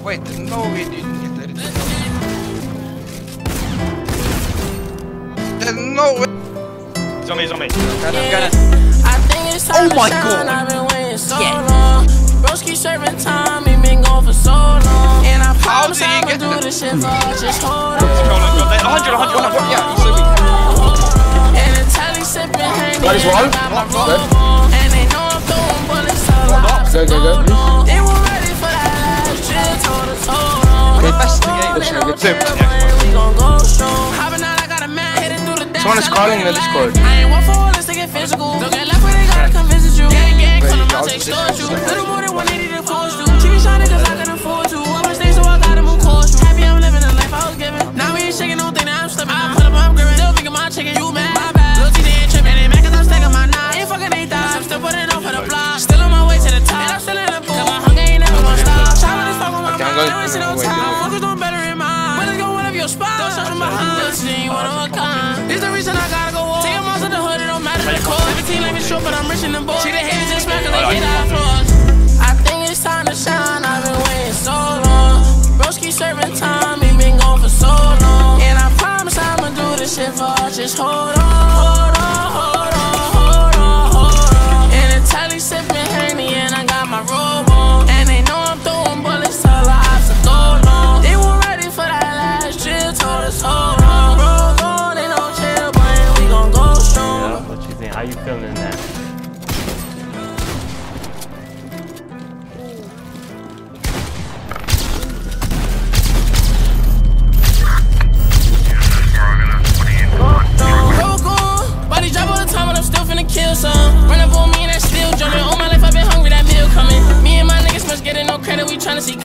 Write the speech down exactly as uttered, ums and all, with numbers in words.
Wait, there's no way you can get that. There's no way. He's on me, he's on me. Got him, got him. Oh my god! Yeah. Broski serving time, he been gone for so long. And I promise I'ma do this shit for just hold on. one hundred, one hundred, one hundred. Yeah, you said we And the tally sipping Henny. That is one. Good. And they know I'm throwing bullets all out. Good, good, good. They were ready for that last shit, told us hold on. Okay, best in the game. They don't care, but we gon' go strong. Hopping out, I got a man hitting through the dash. Someone is calling in the Discord. I ain't one for all this to get physical. Don't get left where they gotta come visit you. Gang, gang, call them out to extort you. Little more than one eighty to force you. Chicken shot niggas I can afford to. I was so I gotta move course. Happy I'm living the life I was given. Now we ain't shaking, don't think that I'm slipping. I put up, I'm gripping. Still thinking my chicken, you mad? My bad. Lil' T, they ain't tripping. They mad cause I'm stacking my nine. Ain't fucking they thighs. I'm still putting on for the block. Still on my way to the top. And I'm still in the pool. Cause my hunger ain't never gonna stop. Shopping this fuck on my mind. I ain't see no time. Focus on better in mind. When it's going one of your spots. Don't show them behind. See, one of a kind. This the reason I gotta go on. Take them out to the hood, it don't matter the cost. seventeen let me short, but I'm rich in the board. See the haters just smack cause they hate our flaws. I think it's time to shine. I've been waiting so long. Broski serving time, he been gone for so long. And I promise I'ma do this shit for us. Just hold on, hold on, hold on, hold on, hold on. And the tally sipping Henny, and I got my robe on. And they know I'm throwing bullets till the ops are so long. They were ready for that last drill, told us hold on. Roll on, they don't chill, but we gon' go strong. Yeah, what you think? How you feeling in that? Kill some, run up on me and that still jumping. All my life I've been hungry, that meal coming. Me and my niggas must get no credit, we tryna see